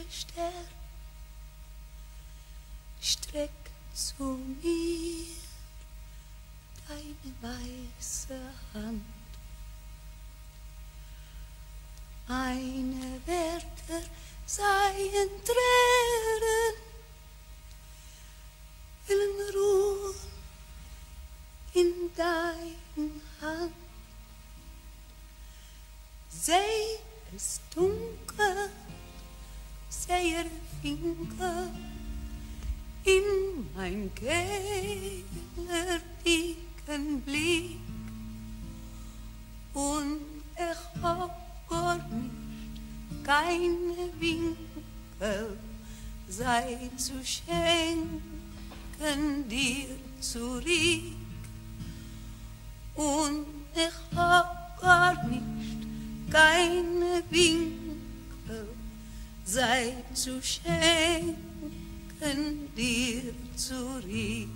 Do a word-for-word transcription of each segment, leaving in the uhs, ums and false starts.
Stern, streck zu mir deine weiße Hand. Meine Wärter seien Tränen, willen ruhen in dein Hand. Sei es dunkel, sei er Finger in mein Keller dicken Blick, und ich hab gar nicht keine Winkel, sei zu schenken dir zurück, und ich hab gar nicht keine Winkel, sei zu schenken dir zurück.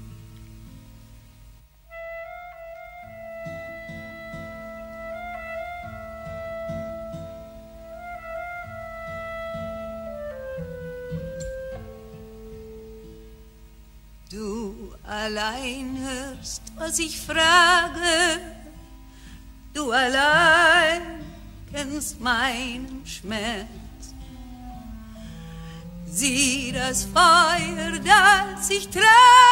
Du allein hörst, was ich frage, du allein kennst meinen Schmerz. Sieh das Feuer, das ich trage,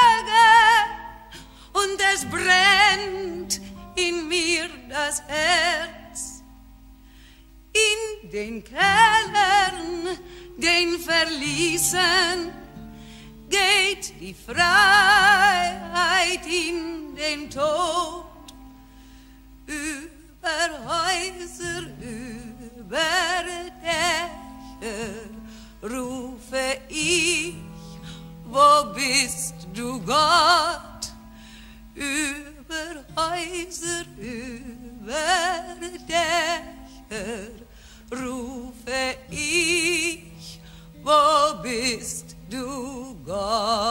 und es brennt in mir das Herz. In den Kellern, den Verließen, geht die Freiheit in den Tod. Über Häuser, über Dächer rufe ich, wo bist du, Gott? Über Häuser, über Dächer rufe ich, wo bist du, Gott?